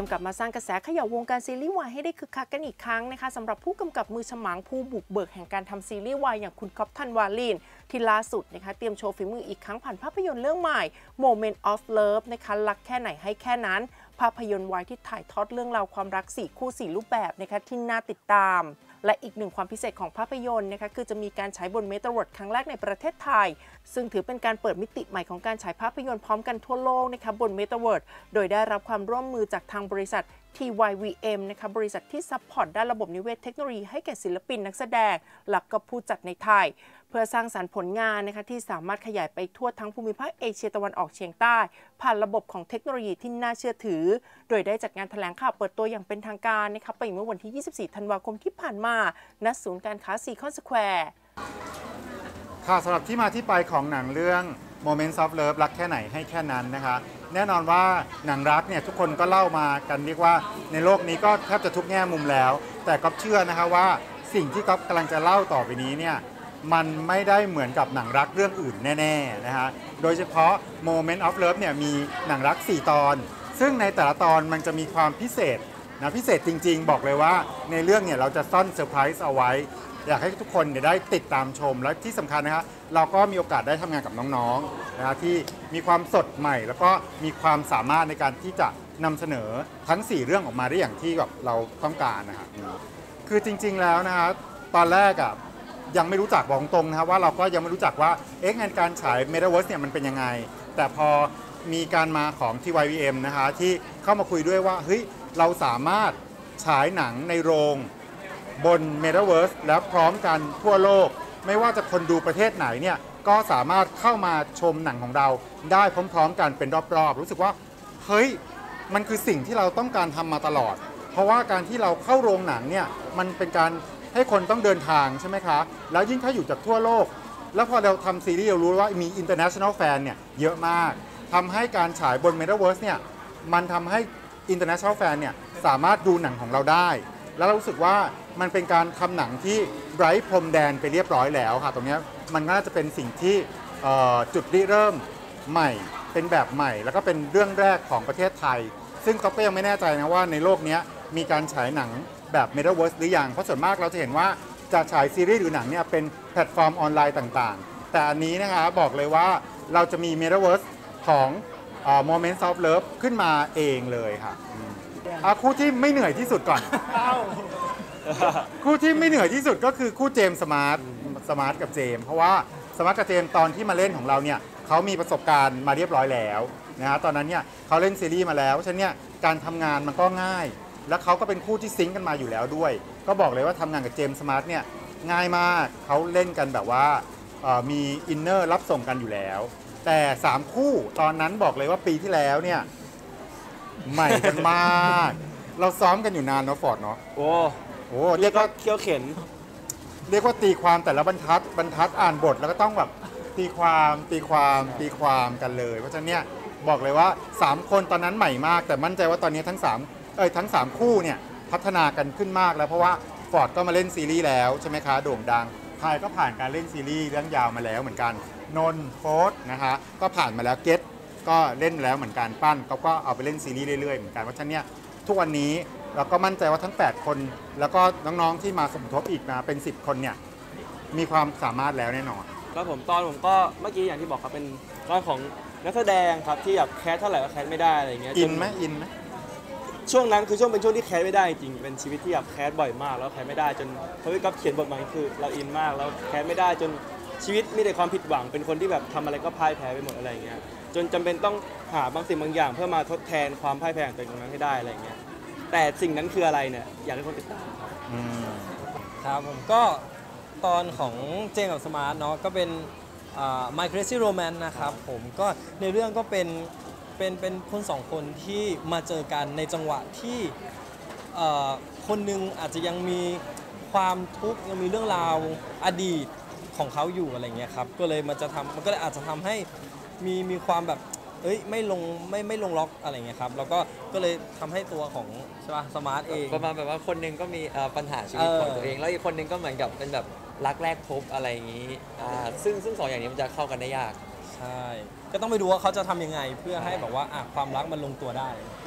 กลับมาสร้างกระแสเขย่าวงการซีรีส์วายให้ได้คึกคักกันอีกครั้งนะคะสำหรับผู้กำกับมือฉมังผู้บุกเบิกแห่งการทำซีรีส์วายอย่างคุณก๊อฟธันวาลินที่ล่าสุดนะคะเตรียมโชว์ฝีมืออีกครั้งผ่านภาพยนตร์เรื่องใหม่ Moment of Love นะคะรักแค่ไหนให้แค่นั้นภาพยนตร์วายที่ถ่ายทอดเรื่องราวความรัก4คู่4รูปแบบนะคะที่น่าติดตามและอีกหนึ่งความพิเศษของภาพยนตร์นะคะคือจะมีการฉายบนเมตาเวิร์สครั้งแรกในประเทศไทยซึ่งถือเป็นการเปิดมิติใหม่ของการฉายภาพยนตร์พร้อมกันทั่วโลกนะคะบนเมตาเวิร์สโดยได้รับความร่วมมือจากทางบริษัท TYVM นะคะบริษัทที่ซัพพอร์ตด้านระบบนิเวศเทคโนโลยีให้แก่ศิลปินนักแสดงและก็ผู้จัดในไทยเพื่อสร้างสรรค์ผลงานนะคะที่สามารถขยายไปทั่วทั้งภูมิภาคเอเชียตะวันออกเฉียงใต้ผ่านระบบของเทคโนโลยีที่น่าเชื่อถือโดยได้จัดงานแถลงข่าวเปิดตัวอย่างเป็นทางการนะคะไปเมื่อวันที่ 24 ธันวาคมที่ผ่านมาณศูนย์การค้าซีคอนสแควร์ค่ะสำหรับที่มาที่ไปของหนังเรื่อง Moments of Love รักแค่ไหนให้แค่นั้นนะคะแน่นอนว่าหนังรักเนี่ยทุกคนก็เล่ามากันเรียกว่าในโลกนี้ก็แทบจะทุกแง่มุมแล้วแต่ก๊อฟเชื่อนะคะว่าสิ่งที่ก๊อฟกำลังจะเล่าต่อไปนี้เนี่ยมันไม่ได้เหมือนกับหนังรักเรื่องอื่นแน่ๆนะคะโดยเฉพาะ Moment of Love เนี่ยมีหนังรัก4ตอนซึ่งในแต่ละตอนมันจะมีความพิเศษนะพิเศษจริงๆบอกเลยว่าในเรื่องเนี่ยเราจะซ่อนเซอร์ไพรส์เอาไว้อยากให้ทุกคนได้ติดตามชมและที่สำคัญนะคะเราก็มีโอกาสได้ทำงานกับน้องๆนะที่มีความสดใหม่แล้วก็มีความสามารถในการที่จะนำเสนอทั้ง4เรื่องออกมาได้อย่างที่แบบเราต้องการนะครับคือจริงๆแล้วนะคะตอนแรกอ่ะยังไม่รู้จักบอกตรงนะครับว่าเราก็ยังไม่รู้จักว่างานการฉาย Metaverse เนี่ยมันเป็นยังไงแต่พอมีการมาของ TYVM นะคะที่เข้ามาคุยด้วยว่าเฮ้ยเราสามารถฉายหนังในโรงบน Metaverse แล้วพร้อมกันทั่วโลกไม่ว่าจะคนดูประเทศไหนเนี่ยก็สามารถเข้ามาชมหนังของเราได้พร้อมๆกันเป็นรอบๆรู้สึกว่าเฮ้ยมันคือสิ่งที่เราต้องการทำมาตลอดเพราะว่าการที่เราเข้าโรงหนังเนี่ยมันเป็นการให้คนต้องเดินทางใช่ไหมคะแล้วยิ่งถ้าอยู่จากทั่วโลกแล้วพอเราทำซีรีส์เรารู้ว่ามี international fan เนี่ยเยอะมากทำให้การฉายบน Metaverse เนี่ยมันทำให้ international fan เนี่ยสามารถดูหนังของเราได้แล้วเรารู้สึกว่ามันเป็นการทำหนังที่ไร้พรมแดนไปเรียบร้อยแล้วค่ะตรงนี้มันน่าจะเป็นสิ่งที่จุดริเริ่มใหม่เป็นแบบใหม่แล้วก็เป็นเรื่องแรกของประเทศไทยซึ่งก็ยังไม่แน่ใจนะว่าในโลกนี้มีการฉายหนังแบบ Metaverse หรือยังเพราะส่วนมากเราจะเห็นว่าจะฉายซีรีส์หรือหนังเนี่ยเป็นแพลตฟอร์มออนไลน์ต่างๆแต่อันนี้นะคะบอกเลยว่าเราจะมี Metaverse ของ Moments of Love ขึ้นมาเองเลยค่ะคู่ที่ไม่เหนื่อยที่สุดก่อน คู่ที่ไม่เหนื่อยที่สุดก็คือคู่เจมส์สมาร์ทกับเจมส์เพราะว่าสมาร์ทกับเจมส์ตอนที่มาเล่นของเราเนี่ยเขามีประสบการณ์มาเรียบร้อยแล้วนะฮะตอนนั้นเนี่ยเขาเล่นซีรีส์มาแล้วฉะนั้นเนี่ยการทำงานมันก็ง่ายแล้วเขาก็เป็นคู่ที่ซิงค์กันมาอยู่แล้วด้วยก็บอกเลยว่าทำงานกับเจมส์สมาร์ทเนี่ยง่ายมากเขาเล่นกันแบบว่ามีอินเนอร์รับส่งกันอยู่แล้วแต่3คู่ตอนนั้นบอกเลยว่าปีที่แล้วเนี่ยใหม่กันมากเราซ้อมกันอยู่นานเนาะฟอร์ดเนาะโอ้เรียกว่าเคี้ยวเข็นเรียกว่าตีความแต่ละบรรทัดอ่านบทแล้วก็ต้องแบบตีความกันเลยเพราะฉะนั้นเนี่ยบอกเลยว่า3คนตอนนั้นใหม่มากแต่มั่นใจว่าตอนนี้ทั้ง3คู่เนี่ยพัฒนากันขึ้นมากแล้วเพราะว่าฟอร์ดก็มาเล่นซีรีส์แล้วใช่ไหมคะโด่งดังพายก็ผ่านการเล่นซีรีส์เรื่องยาวมาแล้วเหมือนกันนนท์โฟร์นะคะก็ผ่านมาแล้วเกตก็เล่นแล้วเหมือนกันปั้นก็เอาไปเล่นซีรีส์เรื่อยๆเหมือนกันเพราะฉะนั้นเนี่ยทุกวันนี้เราก็มั่นใจว่าทั้ง8คนแล้วก็น้องๆที่มาสมทบอีกนะเป็น10คนเนี่ยมีความสามารถแล้วแน่นอนแล้วผมก็เมื่อกี้อย่างที่บอกครับเป็นตอนของนักแสดงครับที่แบบแคสเท่าไหร่ก็แคสไม่ได้อะไรเงี้ยอินไหมช่วงนั้นคือช่วงเป็นช่วงที่แคสไม่ได้จริงเป็นชีวิตที่แบบแคสบ่อยมากแล้วแคสไม่ได้จนเขาพี่ก๊อฟเขียนบทมาคือเราอินมากแล้วแคสไม่ได้จนชีวิตมีแต่ความผิดหวังเป็นคนที่แบบทำอะไรก็พ่ายแพ้ไปหมดอะไรเงี้ยจนจำเป็นต้องหาบางสิ่งบางอย่างเพื่อมาทดแทนความพ่ายแพ้ของตัวเองตรงนั้นให้ได้อะไรเงี้ยแต่สิ่งนั้นคืออะไรเนี่ยอยากให้คนติดตามครับผมก็ตอนของเจมส์กับสมาร์ทเนาะก็เป็น My Crazy Romance นะครับผมก็ในเรื่องก็เป็นคนสองคนที่มาเจอกันในจังหวะที่คนหนึ่งอาจจะยังมีความทุกข์ยังมีเรื่องราวอดีตของเขาอยู่อะไรเงี้ยครับก็เลยมันก็เลยอาจจะทำให้มีความแบบไม่ลงล็อกอะไรเงี้ยครับแล้วก็เลยทำให้ตัวของใช่ป่ะสมาร์ทเองประมาณแบบว่าคนนึงก็มีปัญหาชีวิตของตัวเองแล้วอีกคนนึงก็เหมือนกับเป็นแบบรักแรกพบอะไรอย่างนี้ซึ่ง2อย่างนี้มันจะเข้ากันได้ยากใช่ก็ต้องไปดูว่าเขาจะทำยังไงเพื่อให้แบบว่าความรักมันลงตัวได้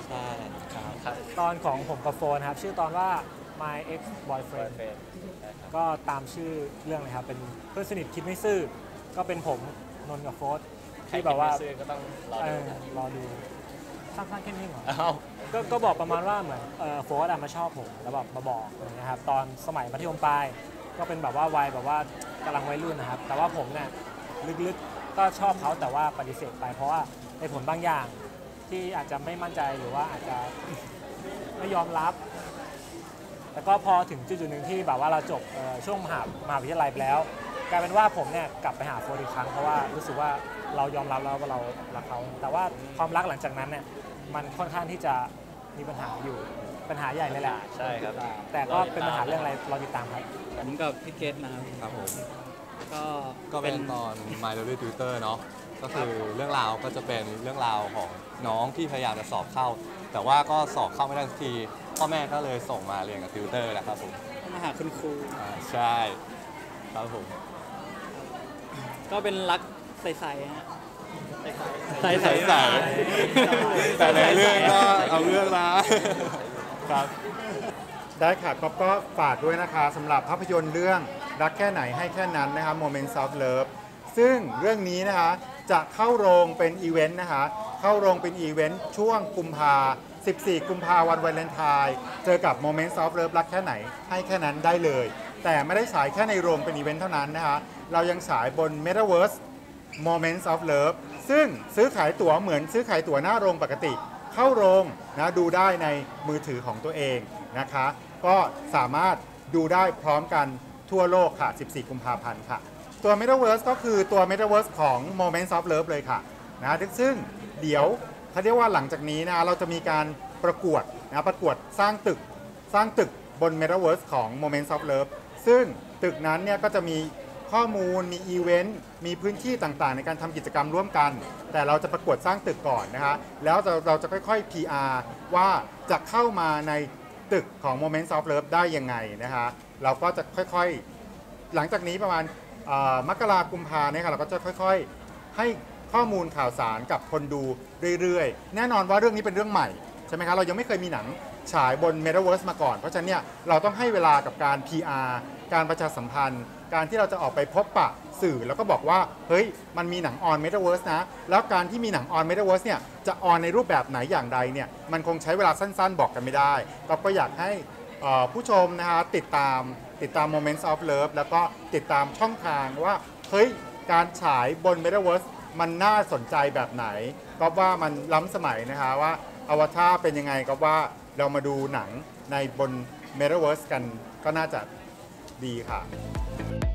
ใช่ครับตอนของผมกับโฟนครับชื่อตอนว่า My Ex Boyfriend ก็ตามชื่อเรื่องเลยครับเป็นเพื่อนสนิทคิดไม่ซื่อก็เป็นผมนนท์กับโฟสที่แบบว่าก็ต้องรอดูสั้นๆแค่นี้เหรอก็บอกประมาณว่าเหมือนโฟสมาชอบผมแล้วแบบมาบอกนะครับตอนสมัยมัธยมปลายก็เป็นแบบว่าวัยแบบว่ากำลังวัยรุ่นนะครับแต่ว่าผมเนี่ยลึกๆก็ชอบเขาแต่ว่าปฏิเสธไปเพราะว่าในผลบางอย่างที่อาจจะไม่มั่นใจหรือว่าอาจจะไม่ยอมรับแต่ก็พอถึงจุดหนึ่งที่แบบว่าเราจบช่วงมหาวิทยาลัยไปแล้วกลายเป็นว่าผมเนี่ยกลับไปหาโฟนอีกครั้งเพราะว่ารู้สึกว่าเรายอมรับแล้วว่าเรารักเขาแต่ว่าความรักหลังจากนั้นเนี่ยมันค่อนข้างที่จะมีปัญหาอยู่ปัญหาใหญ่เลยแหละใช่ครับแต่ก็เป็นปัญหาเรื่องอะไรเราติดตามครับผมกับพี่เกตนะครับครับผมก็เป็นตอน My Lovely Tutor เนาะก็คือเรื่องราวก็จะเป็นเรื่องราวของน้องที่พยายามจะสอบเข้า แต่ว่าก็สอบเข้าไม่ได้สักทีพ่อแม่ก็เลยส่งมาเรียนกับติวเตอร์นะครับผมมาหาคุณครูใช่ครับผมก็เป็นรักใสๆฮะใสๆแต่ในเรื่องก็เอาเรื่องนะครับได้ค่ะก็ฝากด้วยนะคะสำหรับภาพยนตร์เรื่องรักแค่ไหนให้แค่นั้นนะคะ Moments of Love ซึ่งเรื่องนี้นะคะจะเข้าโรงเป็นอีเวนต์นะคะเข้าโรงเป็นอีเวนต์ช่วงกุมภา14 กุมภาวันวาเลนไทน์เจอกับ Moments of Love รักแค่ไหนให้แค่นั้นได้เลย แต่ไม่ได้ฉายแค่ในโรงเป็นอีเวนต์เท่านั้นนะคะเรายังฉายบน Metaverse Moments of Love ซึ่งซื้อขายตั๋วเหมือนซื้อขายตั๋วหน้าโรงปกติเข้าโรงนะดูได้ในมือถือของตัวเองนะคะก็สามารถดูได้พร้อมกันทั่วโลกค่ะ 14 กุมภาพันธ์ค่ะตัว Metaverse ก็คือตัว Metaverse ของ Moments of Love เลยค่ะนะซึ่งเดี๋ยวเขาเรียกว่าหลังจากนี้นะเราจะมีการประกวดสร้างตึกบน Metaverse ของ Moments of Love ซึ่งตึกนั้นเนี่ยก็จะมีข้อมูลมีอีเวนต์มีพื้นที่ต่างๆในการทำกิจกรรมร่วมกันแต่เราจะประกวดสร้างตึกก่อนนะคะแล้วเราจะค่อยๆ PR ว่าจะเข้ามาในตึกของ Moments of Love ได้ยังไงนะคะเราก็จะค่อยๆหลังจากนี้ประมาณมกราคมกุมภาเนี่ยค่ะเราก็จะค่อยๆให้ข้อมูลข่าวสารกับคนดูเรื่อยๆแน่นอนว่าเรื่องนี้เป็นเรื่องใหม่ใช่ไหมคะเรายังไม่เคยมีหนังฉายบน Metaverse มาก่อนเพราะฉะนั้นเนี่ยเราต้องให้เวลากับการ PR การประชาสัมพันธ์การที่เราจะออกไปพบปะสื่อแล้วก็บอกว่าเฮ้ยมันมีหนังออน Metaverse นะแล้วการที่มีหนังออน Metaverse เนี่ยจะออนในรูปแบบไหนอย่างไรเนี่ยมันคงใช้เวลาสั้นๆบอกกันไม่ได้ก็อยากให้ผู้ชมนะคะติดตาม Moments of Love แล้วก็ติดตามช่องทางว่าเฮ้ยการฉายบน Metaverse มันน่าสนใจแบบไหนก็ว่ามันล้ำสมัยนะคะว่าอวตารเป็นยังไงก็ว่าเรามาดูหนังในบน Metaverse กันก็น่าจะดีค่ะ